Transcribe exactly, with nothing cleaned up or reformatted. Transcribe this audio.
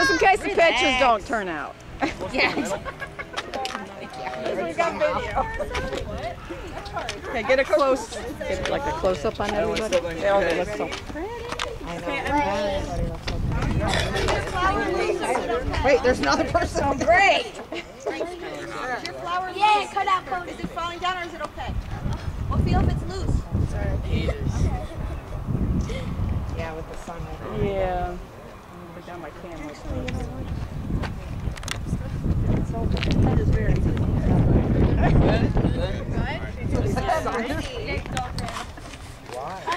Just in case the pictures don't turn out. Yeah. We got video. Okay, get a close, get like a close up on everybody. They all look so pretty. Wait, there's another person. Oh, great. Is your flower loose? Yeah, cut out, Cody. Is it falling down or is it okay? We'll feel if it's loose. Yeah, with the sun. Yeah. Put down my camera. That is very easy. Good? Good? Why?